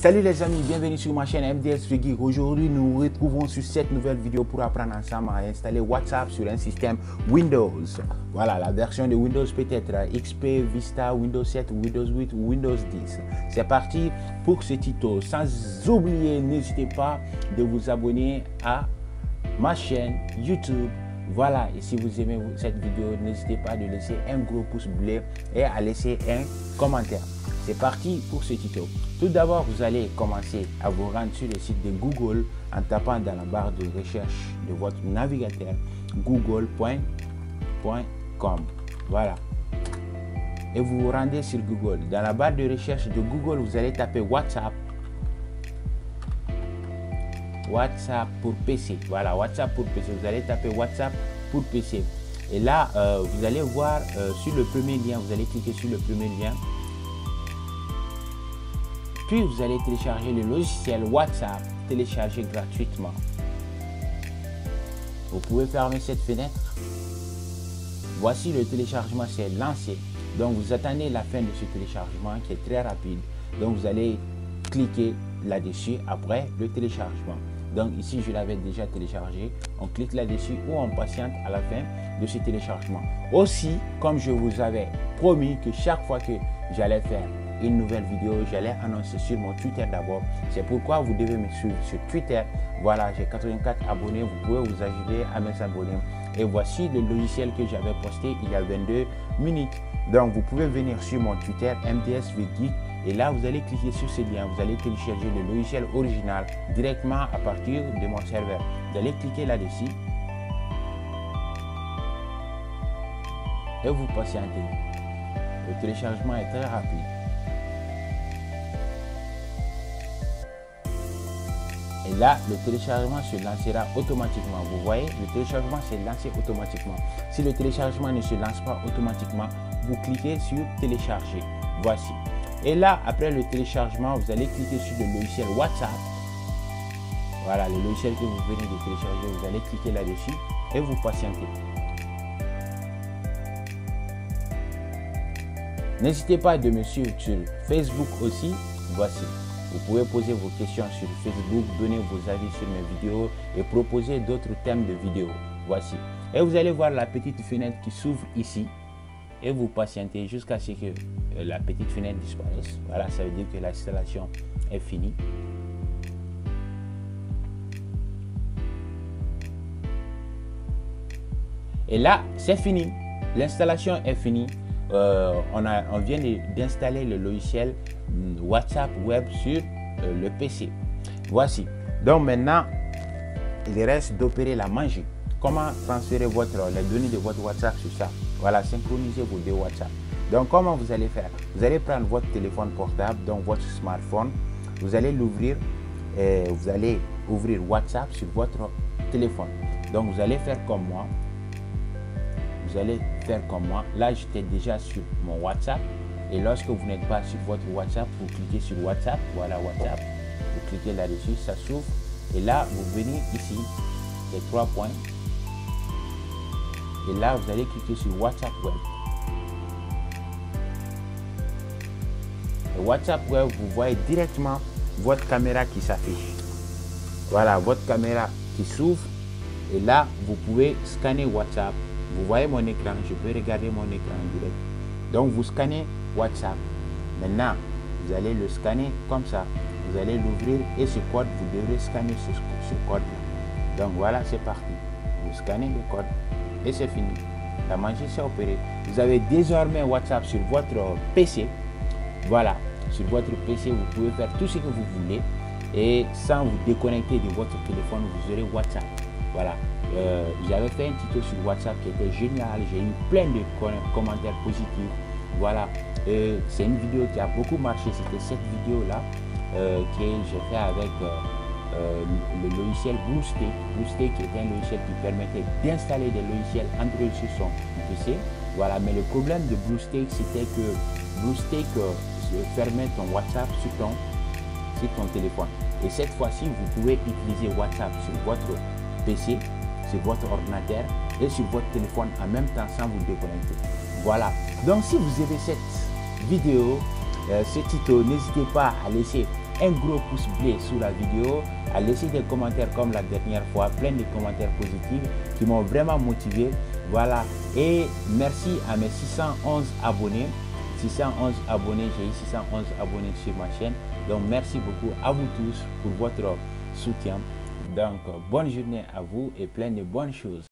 Salut les amis, bienvenue sur ma chaîne MDS Geek. Aujourd'hui, nous nous retrouvons sur cette nouvelle vidéo pour apprendre ensemble à installer WhatsApp sur un système Windows. Voilà, la version de Windows peut-être XP, Vista, Windows 7, Windows 8 ou Windows 10. C'est parti pour ce tuto. Sans oublier, n'hésitez pas de vous abonner à ma chaîne YouTube. Voilà, et si vous aimez cette vidéo, n'hésitez pas de laisser un gros pouce bleu et à laisser un commentaire. C'est parti pour ce tuto. Tout d'abord, vous allez commencer à vous rendre sur le site de Google en tapant dans la barre de recherche de votre navigateur google.com. Voilà. Et vous vous rendez sur Google. Dans la barre de recherche de Google, vous allez taper WhatsApp. WhatsApp pour PC. Voilà, WhatsApp pour PC. Vous allez taper WhatsApp pour PC. Et là, vous allez voir sur le premier lien, vous allez cliquer sur le premier lien. Puis vous allez télécharger le logiciel WhatsApp, télécharger gratuitement. Vous pouvez fermer cette fenêtre. Voici le téléchargement, c'est lancé. Donc vous attendez la fin de ce téléchargement qui est très rapide. Donc vous allez cliquer là-dessus après le téléchargement. Donc ici je l'avais déjà téléchargé. On clique là-dessus ou on patiente à la fin de ce téléchargement. Aussi, comme je vous avais promis que chaque fois que j'allais faire une nouvelle vidéo, j'allais annoncer sur mon Twitter d'abord. C'est pourquoi vous devez me suivre sur Twitter. Voilà, j'ai 84 abonnés. Vous pouvez vous ajouter à mes abonnés. Et voici le logiciel que j'avais posté il y a 22 minutes. Donc, vous pouvez venir sur mon Twitter, MDS Geek. Et là, vous allez cliquer sur ce lien. Vous allez télécharger le logiciel original directement à partir de mon serveur. Vous allez cliquer là-dessus. Et vous patientez. Le téléchargement est très rapide. Et là, le téléchargement se lancera automatiquement. Vous voyez, le téléchargement s'est lancé automatiquement. Si le téléchargement ne se lance pas automatiquement, vous cliquez sur télécharger. Voici. Et là, après le téléchargement, vous allez cliquer sur le logiciel WhatsApp. Voilà, le logiciel que vous venez de télécharger, vous allez cliquer là-dessus et vous patientez. N'hésitez pas de me suivre sur Facebook aussi. Voici. Vous pouvez poser vos questions sur Facebook, donner vos avis sur mes vidéos et proposer d'autres thèmes de vidéos. Voici. Et vous allez voir la petite fenêtre qui s'ouvre ici. Et vous patientez jusqu'à ce que la petite fenêtre disparaisse. Voilà, ça veut dire que l'installation est finie. Et là, c'est fini. L'installation est finie. On vient d'installer le logiciel WhatsApp Web sur le PC. Voici. Donc maintenant, il reste d'opérer la magie. Comment transférer les données de votre WhatsApp sur ça? Voilà, synchroniser vos deux WhatsApp. Donc comment vous allez faire? Vous allez prendre votre téléphone portable, donc votre smartphone. Vous allez l'ouvrir et vous allez ouvrir WhatsApp sur votre téléphone. Donc vous allez faire comme moi. Vous allez faire comme moi. Là, j'étais déjà sur mon WhatsApp. Et lorsque vous n'êtes pas sur votre WhatsApp, vous cliquez sur WhatsApp. Voilà WhatsApp. Vous cliquez là-dessus, ça s'ouvre. Et là, vous venez ici, les 3 points. Et là, vous allez cliquer sur WhatsApp Web. Et WhatsApp Web, vous voyez directement votre caméra qui s'affiche. Voilà, votre caméra qui s'ouvre. Et là, vous pouvez scanner WhatsApp. Vous voyez mon écran, je peux regarder mon écran en direct. Donc vous scannez WhatsApp. Maintenant, vous allez le scanner comme ça. Vous allez l'ouvrir et ce code, vous devrez scanner ce code-là. Donc voilà, c'est parti. Vous scannez le code et c'est fini. La magie s'est opérée. Vous avez désormais WhatsApp sur votre PC. Voilà, sur votre PC, vous pouvez faire tout ce que vous voulez. Et sans vous déconnecter de votre téléphone, vous aurez WhatsApp. Voilà. J'avais fait un tuto sur WhatsApp qui était génial. J'ai eu plein de commentaires positifs. Voilà. C'est une vidéo qui a beaucoup marché. C'était cette vidéo-là que j'ai fait avec le logiciel BlueStack. BlueStack qui est un logiciel qui permettait d'installer des logiciels Android sur son PC. Voilà. Mais le problème de BlueStack, c'était que BlueStack fermait ton WhatsApp sur ton téléphone. Et cette fois-ci, vous pouvez utiliser WhatsApp sur votre PC, sur votre ordinateur et sur votre téléphone en même temps sans vous déconnecter. Voilà. Donc si vous aimez cette vidéo, ce tuto, n'hésitez pas à laisser un gros pouce bleu sous la vidéo, à laisser des commentaires comme la dernière fois, plein de commentaires positifs qui m'ont vraiment motivé. Voilà, et merci à mes 611 abonnés. 611 abonnés, j'ai eu 611 abonnés sur ma chaîne. Donc merci beaucoup à vous tous pour votre soutien. Donc bonne journée à vous et plein de bonnes choses.